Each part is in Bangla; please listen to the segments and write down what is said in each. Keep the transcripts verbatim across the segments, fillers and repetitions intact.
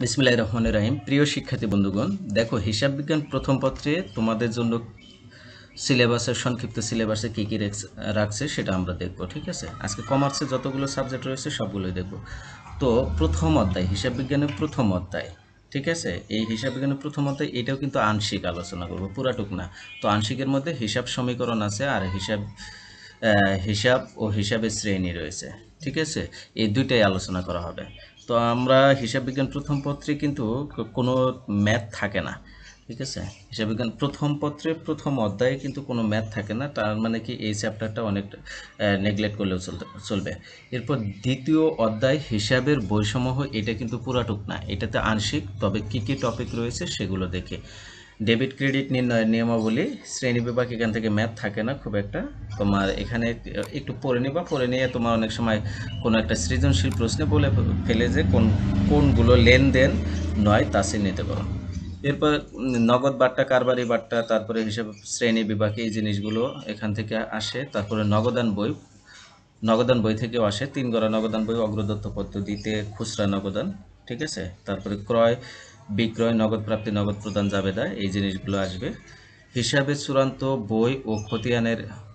বিসমিল্লাহির রহমানির রহিম। প্রিয় শিক্ষার্থী বন্ধুগণ, দেখো হিসাব বিজ্ঞান প্রথম পত্রে তোমাদের জন্য সিলেবাসের সংক্ষিপ্ত সিলেবাসে কী কী রাখছে সেটা আমরা দেখব। ঠিক আছে, আজকে কমার্সে যতগুলো সাবজেক্ট রয়েছে সবগুলোই দেখব। তো প্রথম অধ্যায় হিসাব বিজ্ঞানের প্রথম অধ্যায়, ঠিক আছে, এই হিসাব বিজ্ঞানের প্রথম অধ্যায় এটাও কিন্তু আংশিক আলোচনা করব, পুরাটুক না। তো আংশিকের মধ্যে হিসাব সমীকরণ আছে আর হিসাব হিসাব ও হিসাবের শ্রেণী রয়েছে। ঠিক আছে, এই দুইটাই আলোচনা করা হবে। তো আমরা হিসাব বিজ্ঞান প্রথম পত্রে কিন্তু কোনো ম্যাথ থাকে না। ঠিক আছে, হিসাব বিজ্ঞান প্রথম পত্রে প্রথম অধ্যায়ে কিন্তু কোনো ম্যাথ থাকে না। তার মানে কি এই চ্যাপ্টারটা অনেক নেগলেক্ট করলেও চলতে চলবে। এরপর দ্বিতীয় অধ্যায় হিসাবের বইসমূহ, এটা কিন্তু পুরাটুক না, এটাতে আংশিক। তবে কী কী টপিক রয়েছে সেগুলো দেখে ডেবিট ক্রেডিট নির্ণয়ের নিয়মাবলী, শ্রেণী বিভাগ, এখান থেকে ম্যাথ থাকে না খুব একটা। তোমার এখানে একটু পড়ে নিবা, পড়ে নিয়ে তোমার অনেক সময় কোনো একটা সৃজনশীল প্রশ্নে বলে ফেলে যে কোন কোনগুলো লেনদেন নয় তা চিহ্নিত করো। এরপর নগদ বাট্টা, কারবারি বাট্টা, তারপরে হিসাব শ্রেণী বিভাগ, এই জিনিসগুলো এখান থেকে আসে। তারপরে নগদান বই, নগদান বই থেকেও আসে। তিন গড়া নগদান বই, অগ্রদত্ত পদ্ধতিতে খুচরা নগদান। ঠিক আছে, তারপরে ক্রয় বিক্রয়, নগদ প্রাপ্তি, নগদ প্রদান, জাবেদা, এই জিনিসগুলো আসবে। হিসাবে চূড়ান্ত বই ও খতিয়ানের,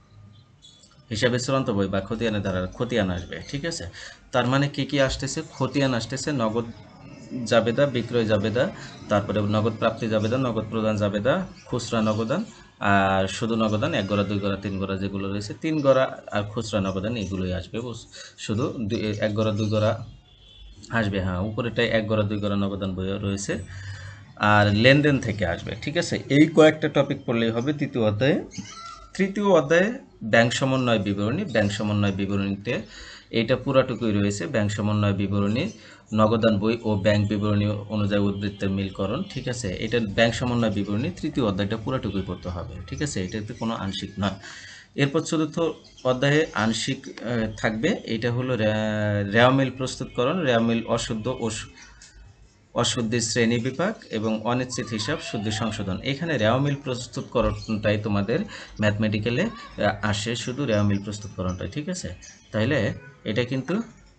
হিসাবে চূড়ান্ত বই বা খতিয়ানের দ্বারা খতিয়ান আসবে। ঠিক আছে, তার মানে কি কি আসতেছে? খতিয়ান আসতেছে, নগদ জাবেদা, বিক্রয় জাবেদা, তারপরে নগদ প্রাপ্তি জাবেদা, নগদ প্রদান জাবেদা, খুচরা নগদান, আর শুধু নগদান, এক গড়া, দুই গড়া, তিন গড়া যেগুলো রয়েছে, তিন গড়া আর খুচরা নগদান এগুলোই আসবে। শুধু এক গড়া দুই গড়া আসবে, হ্যাঁ উপরেটাই এক গড়া দুই গড়া নগদান বই রয়েছে। আর লেনদেন থেকে আসবে। ঠিক আছে, এই কয়েকটা টপিক পড়লেই হবে তৃতীয় অধ্যায়ে। তৃতীয় অধ্যায়ে ব্যাংক সমন্বয় বিবরণী, ব্যাংক সমন্বয় বিবরণীতে এইটা পুরাটুকুই রয়েছে। ব্যাংক সমন্বয় বিবরণী, নগদান বই ও ব্যাংক বিবরণী অনুযায়ী উদ্বৃত্তের মিলকরণ। ঠিক আছে, এটা ব্যাংক সমন্বয় বিবরণী তৃতীয় অধ্যায়টা পুরাটুকুই পড়তে হবে। ঠিক আছে, এটাতে কোনো আংশিক নয়। এরপর চতুর্থ অধ্যায়ে আংশিক থাকবে, এটা হলো রেওয়ামিল প্রস্তুতকরণ, রেওয়ামিল অশুদ্ধ ও অশুদ্ধি শ্রেণী বিভাগ এবং অনিশ্চিত হিসাব শুদ্ধি সংশোধন। এখানে রেওয়ামিল প্রস্তুতকরণটাই তোমাদের ম্যাথমেটিক্যালে আসে, শুধু রেওয়ামিল প্রস্তুতকরণটাই। ঠিক আছে, তাহলে এটা কিন্তু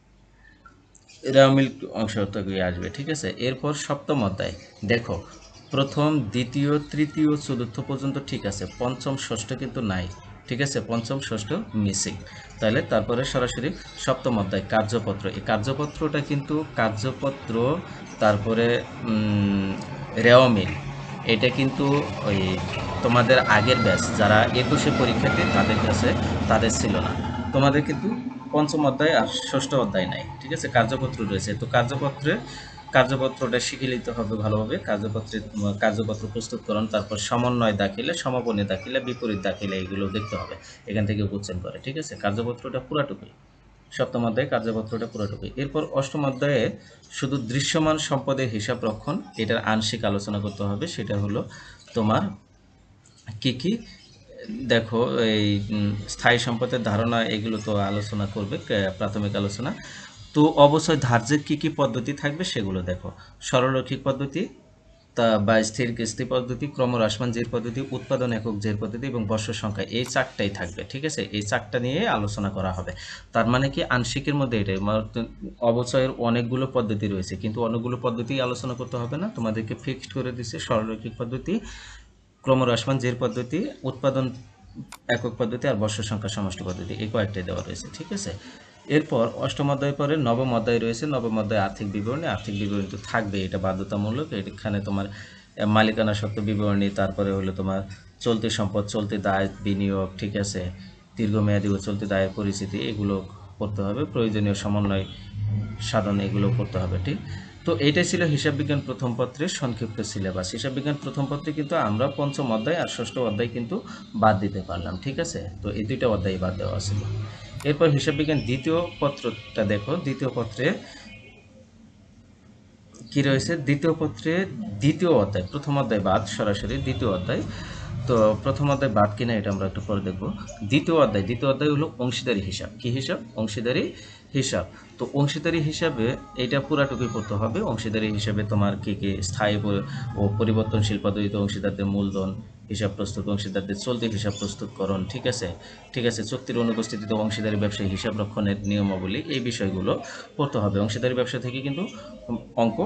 রেওয়ামিল অংশটুকু আসবে। ঠিক আছে, এরপর সপ্তম অধ্যায় দেখো, প্রথম দ্বিতীয় তৃতীয় চতুর্থ পর্যন্ত ঠিক আছে, পঞ্চম ষষ্ঠ কিন্তু নাই। ঠিক আছে, পঞ্চম ষষ্ঠ মিসিং। তাহলে তারপরে সরাসরি সপ্তম অধ্যায় কার্যপত্র। এই কার্যপত্রটা কিন্তু কার্যপত্র, তারপরে রেওয়ামিল, এটা কিন্তু ওই তোমাদের আগের ব্যাচ যারা একুশে পরীক্ষাতে তাদের কাছে তাদের ছিল না। তোমাদের কিন্তু পঞ্চম অধ্যায় আর ষষ্ঠ অধ্যায় নাই। ঠিক আছে, কার্যপত্র রয়েছে। তো কার্যপত্রে কার্যপত্রটা শিখে নিতে হবে ভালোভাবে। কার্যপত্রে কার্যপত্র প্রস্তুতকরণ, তারপর সমন্বয় দাখিলে, সমাপনী দাখিলে, বিপরীত দাখিলে, এগুলো দেখতে হবে, এখান থেকে কোশ্চেন করে। ঠিক আছে, কার্যপত্রটা পুরাটুকুই সপ্তম অধ্যায়ে, কার্যপত্রটা পুরাটুকুই। এরপর অষ্টম অধ্যায়ে শুধু দৃশ্যমান সম্পদের হিসাব রক্ষণ, এটার আংশিক আলোচনা করতে হবে। সেটা হলো তোমার কি কি দেখো, এই স্থায়ী সম্পদের ধারণা, এগুলো তো আলোচনা করবে প্রাথমিক আলোচনা। তো অবশ্যই ধার্যের কী কী পদ্ধতি থাকবে সেগুলো দেখো, সরলরৈখিক পদ্ধতি তা বা স্থির কিস্তি পদ্ধতি, ক্রমহ্রাসমান জের পদ্ধতি, উৎপাদন একক জের পদ্ধতি এবং বর্ষ সংখ্যা, এই চারটাই থাকবে। ঠিক আছে, এই চারটা নিয়ে আলোচনা করা হবে। তার মানে কি আংশিকের মধ্যে এটাই, অবচয়ের অনেকগুলো পদ্ধতি রয়েছে, কিন্তু অনেকগুলো পদ্ধতি আলোচনা করতে হবে না, তোমাদেরকে ফিক্সড করে দিচ্ছে সরলরৈখিক পদ্ধতি, ক্রমহ্রাসমান জের পদ্ধতি, উৎপাদন একক পদ্ধতি আর বর্ষ সংখ্যা সমষ্টি পদ্ধতি, এই কয়েকটাই দেওয়া রয়েছে। ঠিক আছে, এরপর অষ্টম অধ্যায় পরে নবম অধ্যায় রয়েছে। নবম অধ্যায় আর্থিক বিবরণী, আর্থিক বিবরণী তো থাকবে, এটা বাধ্যতামূলক। এখানে তোমার মালিকানা সত্ত্ব বিবরণী, তারপরে হলো তোমার চলতি সম্পদ, চলতি দায়, বিনিয়োগ, ঠিক আছে, দীর্ঘমেয়াদী ও চলতি দায়ের পরিস্থিতি, এগুলো করতে হবে। প্রয়োজনীয় সমন্বয় সাধন, এগুলো করতে হবে। ঠিক, তো এইটাই ছিল হিসাব বিজ্ঞান প্রথম পত্রের সংক্ষিপ্ত সিলেবাস। হিসাব বিজ্ঞান প্রথম পত্রে কিন্তু আমরা পঞ্চম অধ্যায় আর ষষ্ঠ অধ্যায় কিন্তু বাদ দিতে পারলাম। ঠিক আছে, তো এই দুইটা অধ্যায় বাদ দেওয়া ছিল। এরপর হিসাব বিজ্ঞান দ্বিতীয় পত্রটা দেখো, দ্বিতীয় পত্রে কি রয়েছে? দ্বিতীয় পত্রে দ্বিতীয় অধ্যায়, প্রথম অধ্যায় বাদ, সরাসরি দ্বিতীয় অধ্যায়। তো প্রথম অধ্যায় বাদ কিনা এটা আমরা একটু পরে দেখব। দ্বিতীয় অধ্যায়, দ্বিতীয় অধ্যায় হলো অংশীদারি হিসাব। কি হিসাব? অংশীদারি হিসাব। তো অংশীদারি হিসাবে এটা পুরাটুকুই পড়তে হবে। অংশীদারি হিসাবে তোমার কি কি স্থায়ী ও পরিবর্তনশীল পদ্ধতিতে অংশীদারদের মূলধন হিসাব প্রস্তুত, অংশীদারদের চলতি হিসাব প্রস্তুতকরণ, ঠিক আছে, ঠিক আছে, চুক্তির অনুপস্থিতিতে অংশীদারি ব্যবসায়ী হিসাব রক্ষণের নিয়মাবলী, এই বিষয়গুলো পড়তে হবে। অংশীদারি ব্যবসা থেকে কিন্তু অঙ্ক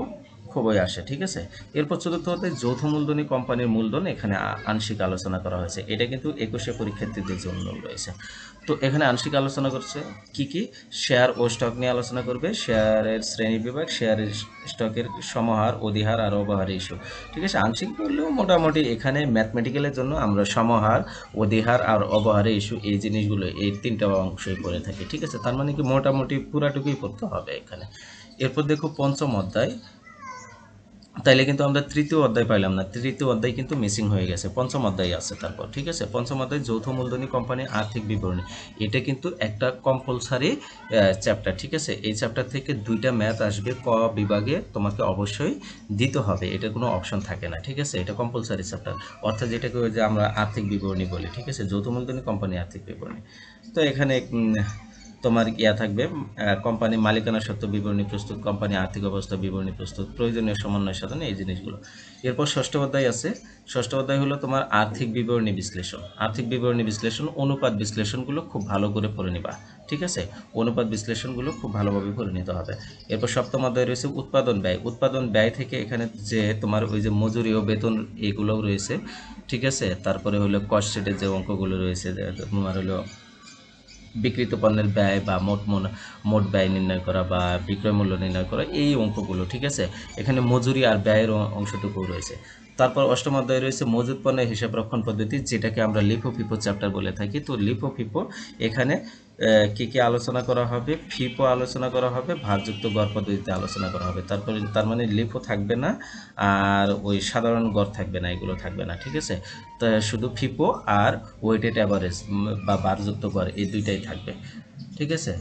খুবই আসে, ঠিক আছে। এরপর চতুর্থ অধ্যায় যৌথ মূলধনী কোম্পানির মূলধন, এখানে আংশিক আলোচনা করা হয়েছে। এটা কিন্তু একুশে পরীক্ষার্থীদের জন্য রয়েছে। তো এখানে আংশিক আলোচনা করছে কি কি, শেয়ার ও স্টক নিয়ে আলোচনা করবে, শেয়ারের শ্রেণী বিভাগ, শেয়ারের স্টকের সমাহার, অধিহার আর অবহার ইস্যু, ঠিক আছে। আংশিক বললেও মোটামুটি এখানে ম্যাথমেটিক্যালের জন্য আমরা সমাহার, অধিহার আর অবহারে ইস্যু এই জিনিসগুলো এই তিনটা অংশই পড়ে থাকি, ঠিক আছে। তার মানে কি মোটামুটি পুরাটুকুই পড়তে হবে এখানে। এরপর দেখো পঞ্চম অধ্যায়, তাইলে কিন্তু আমরা তৃতীয় অধ্যায় পাইলাম না, তৃতীয় অধ্যায় কিন্তু মিসিং হয়ে গেছে, পঞ্চম অধ্যায় আছে তারপর, ঠিক আছে। পঞ্চম অধ্যায় যৌথ মূলধনী কোম্পানি আর্থিক বিবরণী, এটা কিন্তু একটা কম্পালসারি চ্যাপ্টার, ঠিক আছে। এই চ্যাপ্টার থেকে দুইটা ম্যাথ আসবে ক বিভাগে, তোমাকে অবশ্যই দিতে হবে, এটা কোনো অপশন থাকে না, ঠিক আছে। এটা কম্পালসারি চ্যাপ্টার, অর্থাৎ যেটাকে যে আমরা আর্থিক বিবরণী বলি, ঠিক আছে, যৌথ মূলধনী কোম্পানি আর্থিক বিবরণী। তো এখানে তোমার ইয়া থাকবে কোম্পানি মালিকানা সত্ত্ব বিবরণী প্রস্তুত, কোম্পানি আর্থিক অবস্থা বিবরণী প্রস্তুত, প্রয়োজনীয় সমন্বয় সাধন, এই জিনিসগুলো। এরপর ষষ্ঠ অধ্যায় আছে, ষষ্ঠ অধ্যায় হলো তোমার আর্থিক বিবরণী বিশ্লেষণ। আর্থিক বিবরণী বিশ্লেষণ, অনুপাত বিশ্লেষণগুলো খুব ভালো করে পড়ে নিবা, ঠিক আছে। অনুপাত বিশ্লেষণগুলো খুব ভালোভাবে পড়ে নিতে হবে। এরপর সপ্তম অধ্যায় রয়েছে উৎপাদন ব্যয়। উৎপাদন ব্যয় থেকে এখানে যে তোমার ওই যে মজুরি ও বেতন এগুলোও রয়েছে, ঠিক আছে। তারপরে হলো কস্ট শিটের যে অঙ্কগুলো রয়েছে, তোমার হলো বিক্রিত পণ্যের ব্যয় বা মোট মোট ব্যয় নির্ণয় করা বা বিক্রয় মূল্য নির্ণয় করা, এই অঙ্কগুলো, ঠিক আছে। এখানে মজুরি আর ব্যয়ের অংশটুকু রয়েছে। তারপর অষ্টম অধ্যায় রয়েছে মজুদ পণ্যের হিসাব রক্ষণ পদ্ধতি, যেটাকে আমরা লিফো ফিফো চ্যাপ্টার বলে থাকি। তো লিফো ফিফো এখানে কী কী আলোচনা করা হবে, ফিফো আলোচনা করা হবে, ভারযুক্ত গড় পদ্ধতিতে আলোচনা করা হবে। তারপরে তার মানে লিফো থাকবে না আর ওই সাধারণ গড় থাকবে না, এগুলো থাকবে না, ঠিক আছে। তো শুধু ফিফো আর ওয়েটেড অ্যাভারেজ বা ভারযুক্ত গড়, এই দুইটাই থাকবে, ঠিক আছে।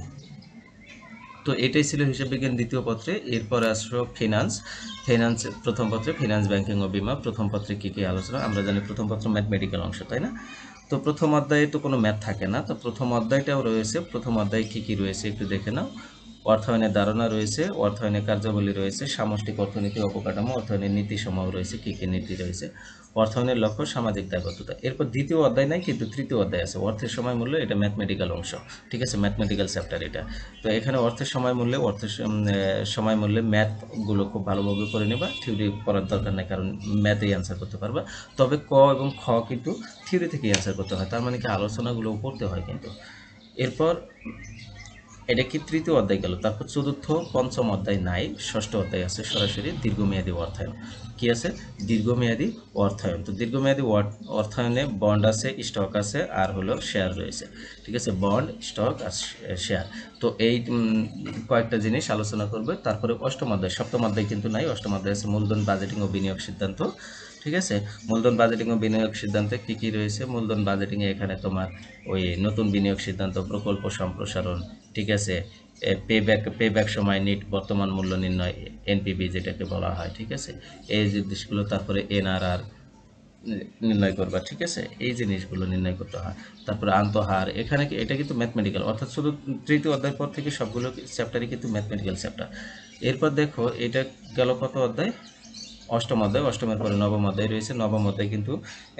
তো এটাই ছিল হিসাব বিজ্ঞান দ্বিতীয় পত্রে। এরপর আসলো ফিনান্স। ফিনান্স প্রথম পত্রে ফিনান্স, ব্যাংকিং ও বিমা। প্রথম পত্রে কী কী আলোচনা, আমরা জানি প্রথম পত্র ম্যাথমেটিক্যাল অংশ, তাই না। তো প্রথম অধ্যায়ে তো কোনো ম্যাথ থাকে না, তো প্রথম অধ্যায়টাও রয়েছে। প্রথম অধ্যায়ে কী কী রয়েছে একটু দেখে নাও। অর্থায়নের ধারণা রয়েছে, অর্থায়নের কার্যাবলী রয়েছে, সামষ্টিক অর্থনীতি অবকাঠামো, অর্থায়নের নীতিসমূহ রয়েছে, কী কী নীতি রয়েছে, অর্থায়নের লক্ষ্য, সামাজিক দায়বদ্ধতা। এরপর দ্বিতীয় অধ্যায় নাই, কিন্তু তৃতীয় অধ্যায় আছে, অর্থের সময় মূল্য। এটা ম্যাথমেটিক্যাল অংশ, ঠিক আছে, ম্যাথমেটিক্যাল চ্যাপ্টার এটা। তো এখানে অর্থের সময় মূল্যে, অর্থের সময় মূল্যে ম্যাথগুলো খুব ভালোভাবে করে নেবা, থিওরি পড়ার দরকার নেই, কারণ ম্যাথেই অ্যান্সার করতে পারবা। তবে ক এবং খ কিন্তু থিওরি থেকে অ্যান্সার করতে হয়, তার মানে কি আলোচনাগুলোও পড়তে হয় কিন্তু। এরপর এটা কি তৃতীয় অধ্যায় গেল। তারপর চতুর্থ পঞ্চম অধ্যায় নাই, ষষ্ঠ অধ্যায় আছে সরাসরি দীর্ঘমেয়াদী অর্থায়ন। কি আছে, দীর্ঘমেয়াদী অর্থায়ন। তো দীর্ঘমেয়াদী অর্থায়নে বন্ড আছে, স্টক আছে, আর হলো শেয়ার রয়েছে, ঠিক আছে, বন্ড, স্টক আর শেয়ার। তো এই কয়েকটা জিনিস আলোচনা করবে। তারপরে অষ্টম অধ্যায়, সপ্তম অধ্যায় কিন্তু নাই, অষ্টম অধ্যায় আছে মূলধন, বাজেটিং ও বিনিয়োগ সিদ্ধান্ত, ঠিক আছে। মূলধন, বাজেটিং ও বিনিয়োগ সিদ্ধান্তে কী কী রয়েছে, মূলধন বাজেটিংয়ে এখানে তোমার ওই নতুন বিনিয়োগ সিদ্ধান্ত, প্রকল্প সম্প্রসারণ, ঠিক আছে, পে ব্যাক পে ব্যাক সময়, নিট, বর্তমান মূল্য নির্ণয়, এনপিবি যেটাকে বলা হয়, ঠিক আছে, এই জিনিসগুলো। তারপরে এনআরআর নির্ণয় করবা, ঠিক আছে, এই জিনিসগুলো নির্ণয় করতে হয়। তারপরে আন্তঃহার, এখানে এটা কিন্তু ম্যাথমেটিক্যাল, অর্থাৎ শুধু তৃতীয় অধ্যায় পর থেকে সবগুলো চ্যাপ্টারই কিন্তু ম্যাথমেটিক্যাল চ্যাপ্টার। এরপর দেখো এটা গেল কত অধ্যায়, অষ্টম অধ্যায়। অষ্টমের পরে নবম অধ্যায় রয়েছে। নবম অধ্যায় কিন্তু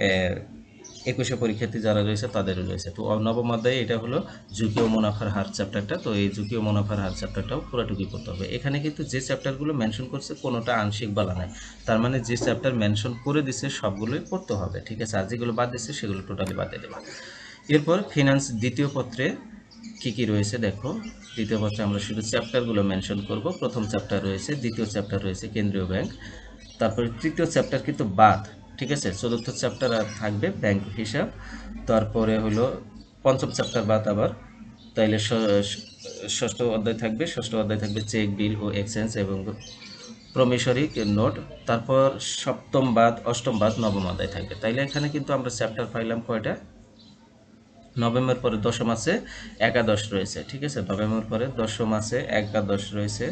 একুশে পরীক্ষার্থী যারা রয়েছে তাদেরও রয়েছে। তো নবম অধ্যায়ে এটা হলো ঝুঁকি ও মুনাফার হার চ্যাপ্টারটা। তো এই ঝুঁকি ও মুনাফার হার চ্যাপ্টারটাও পুরোটুকুই পড়তে হবে। এখানে কিন্তু যে চ্যাপ্টারগুলো মেনশন করছে কোনোটা আংশিক বলা নাই, তার মানে যে চ্যাপ্টার মেনশন করে দিছে সবগুলোই পড়তে হবে, ঠিক আছে। আর যেগুলো বাদ দিচ্ছে সেগুলো টোটালি বাদ দিয়ে দেবা। এরপর ফিনান্স দ্বিতীয় পত্রে কী কী রয়েছে দেখো। দ্বিতীয় পত্রে আমরা শুধু চ্যাপ্টারগুলো মেনশন করব। প্রথম চ্যাপ্টার রয়েছে, দ্বিতীয় চ্যাপ্টার রয়েছে কেন্দ্রীয় ব্যাংক, তারপরে তৃতীয় চ্যাপ্টার কিন্তু বাদ, ঠিক আছে। চতুর্থ চ্যাপ্টার আর থাকবে ব্যাংক হিসাব, তারপরে হলো পঞ্চম চ্যাপ্টার বাদ আবার, তাইলে ষষ্ঠ অধ্যায় থাকবে। ষষ্ঠ অধ্যায় থাকবে চেক, বিল ও এক্সচেঞ্জ এবং প্রমিসরি নোট। তারপর সপ্তম বাদ, অষ্টম বাদ, নবম অধ্যায় থাকবে। তাইলে এখানে কিন্তু আমরা চ্যাপ্টার পাইলাম কয়টা, নভেম্বর পরে দশম আছে, একাদশ রয়েছে, ঠিক আছে। নভেম্বর পরে দশম আছে, একাদশ রয়েছে।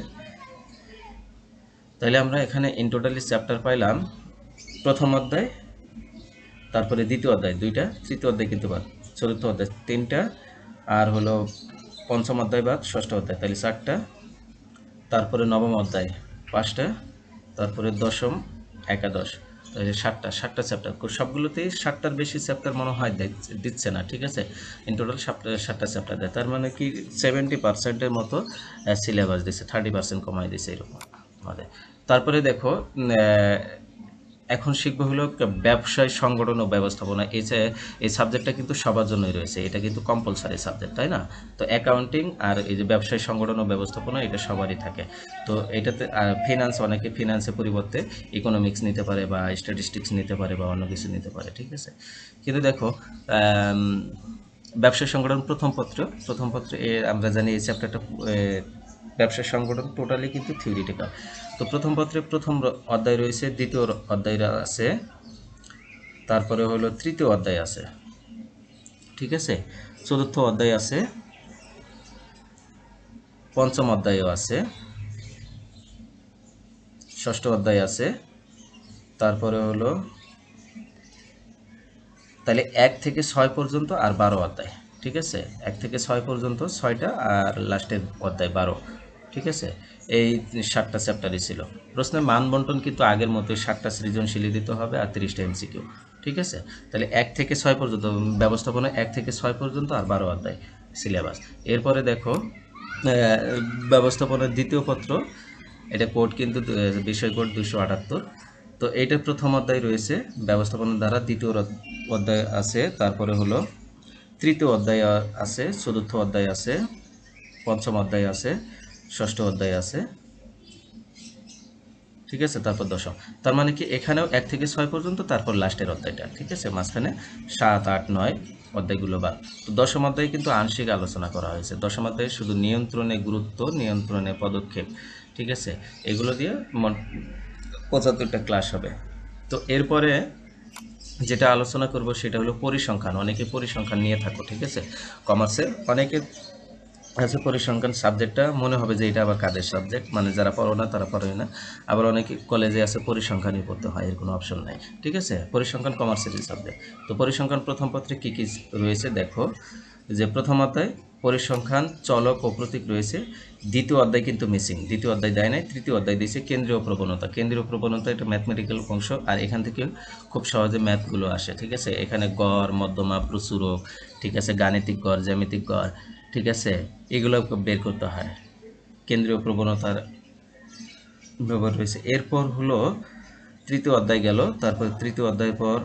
তাহলে আমরা এখানে ইন টোটালি চ্যাপ্টার পাইলাম প্রথম অধ্যায়, তারপরে দ্বিতীয় অধ্যায় দুইটা, তৃতীয় অধ্যায় কিন্তু বাদ, চতুর্থ অধ্যায় তিনটা, আর হলো পঞ্চম অধ্যায় বাদ, ষষ্ঠ অধ্যায়, তাহলে চারটা, তারপরে নবম অধ্যায় পাঁচটা, তারপরে দশম, একাদশ, তাহলে সাতটা সাতটা চ্যাপ্টার। সবগুলোতেই সাতটার বেশি চ্যাপ্টার মনে হয় দিচ্ছে না, ঠিক আছে। ইন টোটাল সাতটা সাতটা চ্যাপ্টার দেয়, তার মানে কি সেভেন্টি পার্সেন্টের মতো সিলেবাস দিচ্ছে, থার্টি পার্সেন্ট কমাই দিচ্ছে এরকম আমাদের। তারপরে দেখো এখন শিখবো হলো ব্যবসায় সংগঠন ও ব্যবস্থাপনা। এই যে এই সাবজেক্টটা কিন্তু সবার জন্যই রয়েছে, এটা কিন্তু কম্পালসারি সাবজেক্ট, তাই না? তো অ্যাকাউন্টিং আর এই যে ব্যবসায় সংগঠন ও ব্যবস্থাপনা এটা সবারই থাকে। তো এটাতে ফিনান্স, অনেকে ফিনান্সের পরিবর্তে ইকোনমিক্স নিতে পারে বা স্ট্যাটিস্টিক্স নিতে পারে বা অন্য কিছু নিতে পারে, ঠিক আছে? কিন্তু দেখো ব্যবসায় সংগঠন প্রথম পত্র প্রথম পত্রে আমরা জানি এই চ্যাপ্টারটা ব্যবসা সংগঠন টোটালি কিন্তু থিওরিটিক্যাল। তো প্রথম পত্রে প্রথম অধ্যায় রয়েছে, দ্বিতীয় অধ্যায় আছে, তারপরে হলো তৃতীয় অধ্যায় আছে, ঠিক আছে? চতুর্থ অধ্যায় আছে, পঞ্চম অধ্যায়ও আছে, ষষ্ঠ অধ্যায় আছে, তারপরে হলো তাহলে এক থেকে ছয় পর্যন্ত আর বারো অধ্যায়, ঠিক আছে? এক থেকে ছয় পর্যন্ত ছয়টা আর লাস্টের অধ্যায় বারো, ঠিক আছে? এই সাতটা চ্যাপ্টারই ছিল। প্রশ্নের মান বন্টন কিন্তু আগের মতোই, সাতটা সৃজনশীলই দিতে হবে আর তিরিশটা এমসিকিউ, ঠিক আছে? তাহলে এক থেকে ছয় পর্যন্ত ব্যবস্থাপনা, এক থেকে ছয় পর্যন্ত আর বারো অধ্যায় সিলেবাস। এরপরে দেখো ব্যবস্থাপনার দ্বিতীয় পত্র, এটা কোড কিন্তু বিষয় কোড দুশো আটাত্তর। তো এইটা প্রথম অধ্যায় রয়েছে ব্যবস্থাপনার দ্বারা, দ্বিতীয় অধ্যায় আছে, তারপরে হলো তৃতীয় অধ্যায় আছে, চতুর্থ অধ্যায় আছে, পঞ্চম অধ্যায় আছে, ষষ্ঠ অধ্যায় আছে, ঠিক আছে? তারপর দশম। তার মানে কি এখানেও এক থেকে ছয় পর্যন্ত, তারপর লাস্টের অধ্যায়টা, ঠিক আছে? মাঝখানে সাত আট নয় অধ্যায়গুলো বাদ। তো দশম অধ্যায়ে কিন্তু আংশিক আলোচনা করা হয়েছে। দশম অধ্যায়ে শুধু নিয়ন্ত্রণে গুরুত্ব, নিয়ন্ত্রণে পদক্ষেপ, ঠিক আছে? এগুলো দিয়ে পঁচাত্তরটা ক্লাস হবে। তো এরপরে যেটা আলোচনা করব সেটা হলো পরিসংখ্যান। অনেকে পরিসংখ্যান নিয়ে থাকো, ঠিক আছে? কমার্সে অনেকে আছে পরিসংখ্যান সাবজেক্টটা মনে হবে যে এটা আবার কাদের সাবজেক্ট, মানে যারা পড়ো না তারা পড়ে না। আবার অনেকে কলেজে আছে পরিসংখ্যানই পড়তে হয়, এর কোনো অপশন নাই, ঠিক আছে? পরিসংখ্যান কমার্সেরই সাবজেক্ট। তো পরিসংখ্যান প্রথম পত্রে কী কী রয়েছে দেখো, যে প্রথম অধ্যায় পরিসংখ্যান চলক ও প্রতীক রয়েছে। দ্বিতীয় অধ্যায় কিন্তু মিসিং, দ্বিতীয় অধ্যায় দেয় নাই, তৃতীয় অধ্যায় দিয়েছে কেন্দ্রীয় প্রবণতা। কেন্দ্রীয় প্রবণতা এটা ম্যাথমেটিক্যাল অংশ, আর এখান থেকে খুব সহজে ম্যাথগুলো আসে, ঠিক আছে? এখানে গড়, মধ্যমা, প্রচুরক, ঠিক আছে? গাণিতিক গড়, জ্যামিতিক গড়, ঠিক আছে? এগুলো বের করতে হয়, কেন্দ্রীয় প্রবণতার ব্যবহার রয়েছে। এরপর হলো তৃতীয় অধ্যায় গেল, তারপর তৃতীয় অধ্যায়ের পর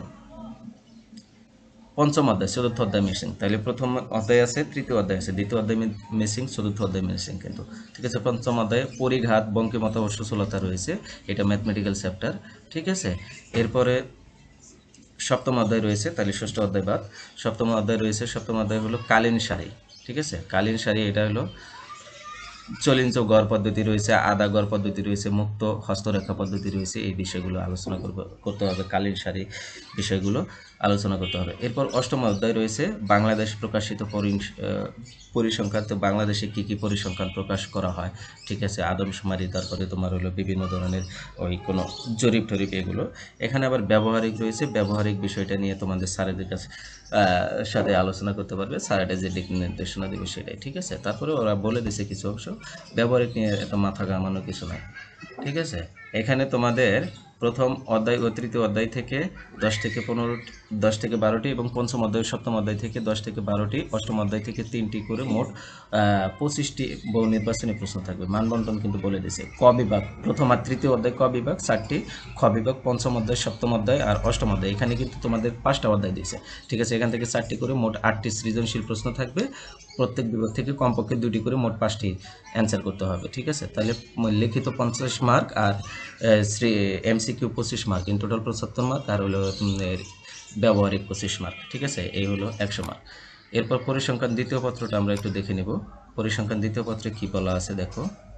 পঞ্চম অধ্যায়, চতুর্থ অধ্যায় মিসিং। তাহলে প্রথম অধ্যায় আছে, তৃতীয় অধ্যায় আছে, দ্বিতীয় অধ্যায় মিসিং, চতুর্থ অধ্যায় মিসিং কিন্তু, ঠিক আছে? পঞ্চম অধ্যায়ে পরিঘাত, বঙ্কিমতা, অশ্বসলতা রয়েছে, এটা ম্যাথমেটিক্যাল চ্যাপ্টার, ঠিক আছে? এরপরে সপ্তম অধ্যায় রয়েছে, তাহলে ষষ্ঠ অধ্যায় বাদ। সপ্তম অধ্যায় রয়েছে, সপ্তম অধ্যায় হলো কালীন সারি, ঠিক আছে? কালীন সারি এটা হলো চলিঞ্চ গড় পদ্ধতি রয়েছে, আদা গড় পদ্ধতি রয়েছে, মুক্ত হস্তরেখা পদ্ধতি রয়েছে। এই বিষয়গুলো আলোচনা করতে হবে, কালীন সারি বিষয়গুলো আলোচনা করতে হবে। এরপর অষ্টম অধ্যায় রয়েছে বাংলাদেশ প্রকাশিত পরিসংখ্যান। তো বাংলাদেশে কী কী পরিসংখ্যান প্রকাশ করা হয়, ঠিক আছে? আদমশুমারি, তারপরে তোমার হলো বিভিন্ন ধরনের ওই কোনো জরিপ টরিপ, এগুলো। এখানে আবার ব্যবহারিক রয়েছে, ব্যবহারিক বিষয়টা নিয়ে তোমাদের স্যারেদের কাছে সাথে আলোচনা করতে পারবে, স্যারেরা যে দিক নির্দেশনা দেবে সেটাই, ঠিক আছে? তারপরে ওরা বলে দিছে কিছু অংশ, ব্যবহারিক নিয়ে এত মাথা ঘামানো কিছু নাই, ঠিক আছে? এখানে তোমাদের প্রথম অধ্যায় ও তৃতীয় অধ্যায় থেকে দশ থেকে পনেরো দশ থেকে বারোটি এবং পঞ্চম অধ্যায় সপ্তম অধ্যায় থেকে দশ থেকে বারোটি, অষ্টম অধ্যায় থেকে তিনটি করে মোট পঁচিশটি বহু নির্বাচনী প্রশ্ন থাকবে। মানবন্টন কিন্তু বলে দিয়েছে। ক বিভাগ প্রথম আর তৃতীয় অধ্যায় ক বিভাগ চারটি, খ বিভাগ পঞ্চম অধ্যায়, সপ্তম অধ্যায় আর অষ্টম অধ্যায়, এখানে কিন্তু তোমাদের পাঁচটা অধ্যায় দিয়েছে, ঠিক আছে? এখান থেকে চারটি করে মোট আটটি সৃজনশীল প্রশ্ন থাকবে। প্রত্যেক বিভাগ থেকে কমপক্ষে দুটি করে মোট পাঁচটি অ্যান্সার করতে হবে, ঠিক আছে? তাহলে লিখিত পঞ্চাশ মার্ক আর শ্রী এমসিকিউ পঁচিশ মার্ক, ইন টোটাল পঁচাত্তর মার্ক, আর হলো ব্যবহারিক পঁচিশ মার্ক, ঠিক আছে? এই হলো একশো মার্ক। এরপর পরিসংখ্যান দ্বিতীয় পত্রটা আমরা একটু দেখে নিব। পরিসংখ্যান দ্বিতীয় পত্রে কী বলা আছে দেখো।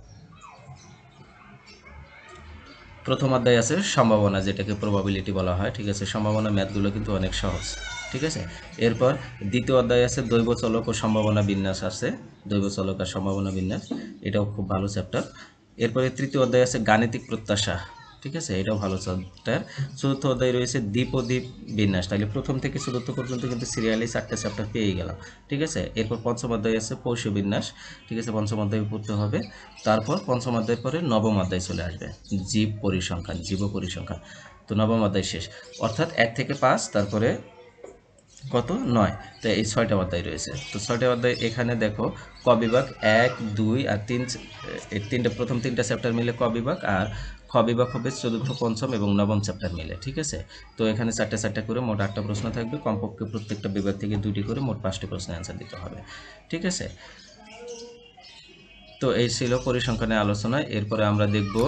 প্রথম অধ্যায় আছে সম্ভাবনা, যেটাকে প্রবাবিলিটি বলা হয়, ঠিক আছে? সম্ভাবনা ম্যাথগুলো কিন্তু অনেক সহজ, ঠিক আছে? এরপর দ্বিতীয় অধ্যায় আছে দৈব চলক ও সম্ভাবনা বিন্যাস আছে, দৈব চলক আর সম্ভাবনা বিন্যাস, এটাও খুব ভালো চ্যাপ্টার। এরপরে তৃতীয় অধ্যায় আছে গাণিতিক প্রত্যাশা, ঠিক আছে? এটাও ভালো চ্যাপ্টার। চতুর্থ অধ্যায় রয়েছে দ্বীপ ও দ্বীপ বিন্যাস। তাহলে প্রথম থেকে চতুর্থ পর্যন্ত কিন্তু সিরিয়ালি চারটে চ্যাপ্টার পেয়ে গেলাম, ঠিক আছে? এরপর পঞ্চম অধ্যায় আছে পৌষ বিন্যাস, ঠিক আছে? পঞ্চম অধ্যায় পড়তে হবে। তারপর পঞ্চম অধ্যায়ের পরে নবম অধ্যায় চলে আসবে জীব পরিসংখ্যান, জীব পরিসংখ্যান। তো নবম অধ্যায় শেষ, অর্থাৎ এক থেকে পাঁচ, তারপরে কত নয়, তো এই ছয়টা অধ্যায় রয়েছে। তো ছয়টা অধ্যায় এখানে দেখো ক বিভাগ এক দুই আর তিন, এই তিনটা প্রথম তিনটা চ্যাপ্টার মিলে ক বিভাগ, আর খ খ বিভাগ হবে চতুর্থ পঞ্চম এবং নবম চ্যাপ্টার মিলে, ঠিক আছে। তো এখানে চারটে চারটে করে মোট আটটা প্রশ্ন থাকবে, কমপক্ষে প্রত্যেকটা বিভাগ থেকে দুটি করে মোট পাঁচটি প্রশ্নের অ্যান্সার দিতে হবে, ঠিক আছে। তো এই ছিল পরিসংখ্যানের আলোচনা। এরপরে আমরা দেখব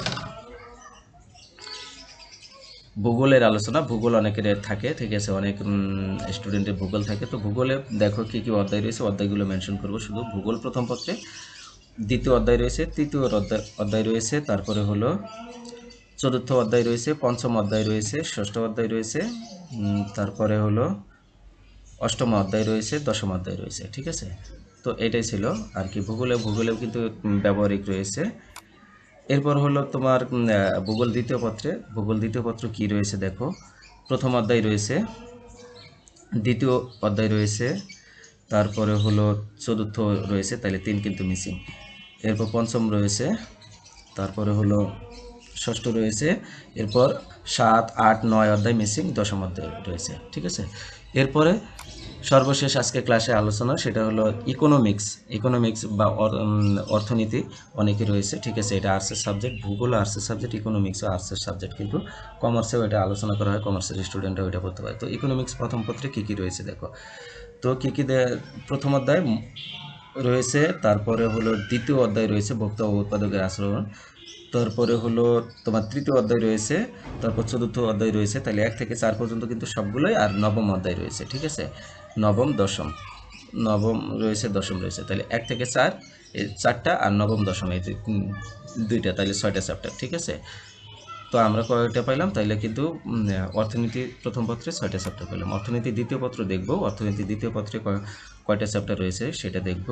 ভূগোলের আলোচনা। ভূগোল অনেকের থাকে, ঠিক আছে, অনেক স্টুডেন্টের ভূগোল থাকে। তো ভূগোলে দেখো কী কী অধ্যায় রয়েছে, অধ্যায়গুলো মেনশন করব শুধু। ভূগোল প্রথম পত্রে দ্বিতীয় অধ্যায় রয়েছে, তৃতীয় অধ্যায় অধ্যায় রয়েছে, তারপরে হলো চতুর্থ অধ্যায় রয়েছে, পঞ্চম অধ্যায় রয়েছে, ষষ্ঠ অধ্যায় রয়েছে, তারপরে হলো অষ্টম অধ্যায় রয়েছে, দশম অধ্যায় রয়েছে, ঠিক আছে। তো এটাই ছিল আর কি ভূগোলে। ভূগোলেও কিন্তু ব্যবহারিক রয়েছে। এরপর হলো তোমার ভূগোল দ্বিতীয় পত্রে। ভূগোল দ্বিতীয় পত্র কী রয়েছে দেখো, প্রথম অধ্যায় রয়েছে, দ্বিতীয় অধ্যায় রয়েছে, তারপরে হলো চতুর্থ রয়েছে, তাহলে তিন কিন্তু মিসিং। এরপর পঞ্চম রয়েছে, তারপরে হলো ষষ্ঠ রয়েছে, এরপর সাত আট নয় অধ্যায় মিসিং, দশম অধ্যায় রয়েছে, ঠিক আছে। এরপরে সর্বশেষ আজকে ক্লাসে আলোচনা, সেটা হলো ইকোনমিক্স। ইকোনমিক্স বা অর্থনীতি অনেকে রয়েছে, ঠিক আছে। এটা আর্টসের সাবজেক্ট, ভূগোল আর্টসের সাবজেক্ট, ইকোনমিক্সও আর্টসের সাবজেক্ট, কিন্তু কমার্সেও এটা আলোচনা করা হয়, কমার্সের স্টুডেন্টরাও এটা করতে পারে। তো ইকোনমিক্স প্রথম পত্রে কী কী রয়েছে দেখো। তো কী কী প্রথম অধ্যায় রয়েছে, তারপরে হলো দ্বিতীয় অধ্যায় রয়েছে ভোক্তা ও উৎপাদকের আচরণ, তারপরে হলো তোমার তৃতীয় অধ্যায় রয়েছে, তারপর চতুর্থ অধ্যায় রয়েছে, তাহলে এক থেকে চার পর্যন্ত কিন্তু সবগুলোই, আর নবম অধ্যায় রয়েছে, ঠিক আছে। নবম দশম, নবম রয়েছে, দশম রয়েছে, তাহলে এক থেকে চার এই চারটা, আর নবম দশম এই দুইটা, তাহলে ছয়টা চ্যাপ্টার, ঠিক আছে। তো আমরা কয়টা পাইলাম, তাইলে কিন্তু অর্থনীতি প্রথম পত্রে ছয়টা চ্যাপ্টার পেলাম। অর্থনীতি দ্বিতীয় পত্র দেখব, অর্থনীতি দ্বিতীয় পত্রে কয়টা চ্যাপ্টার রয়েছে সেটা দেখব।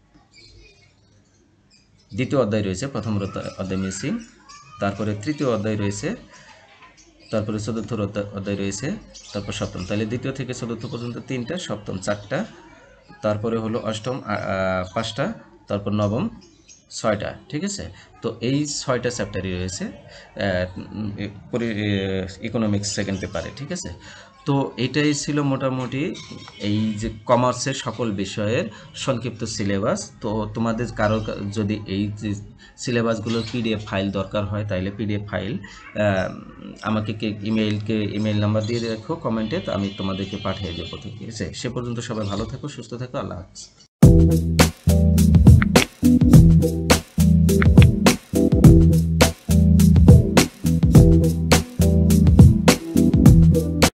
দ্বিতীয় অধ্যায় রয়েছে, প্রথম অধ্যায় মিসিং, তারপরে তৃতীয় অধ্যায় রয়েছে, তারপরে চতুর্থ অধ্যায় রয়েছে, তারপর সপ্তম, তাহলে দ্বিতীয় থেকে চতুর্থ পর্যন্ত তিনটা, সপ্তম চারটা, তারপরে হলো অষ্টম পাঁচটা, তারপর নবম ছয়টা, ঠিক আছে। তো এই ছয়টা চ্যাপ্টারই রয়েছে ইকোনমিক্স সেকেন্ড পেপারে, ঠিক আছে। তো এটাই ছিল মোটামুটি এই যে কমার্সের সকল বিষয়ের সংক্ষিপ্ত সিলেবাস। তো তোমাদের কারো যদি এই যে সিলেবাসগুলোর পিডিএফ ফাইল দরকার হয়, তাইলে পিডিএফ ফাইল আমাকে ইমেইলকে ইমেইল নাম্বার দিয়ে রাখো কমেন্টে, তো আমি তোমাদেরকে পাঠিয়ে দেবো, ঠিক আছে। সে পর্যন্ত সবাই ভালো থাকো, সুস্থ থাকো, আল্লাহ হাফেজ।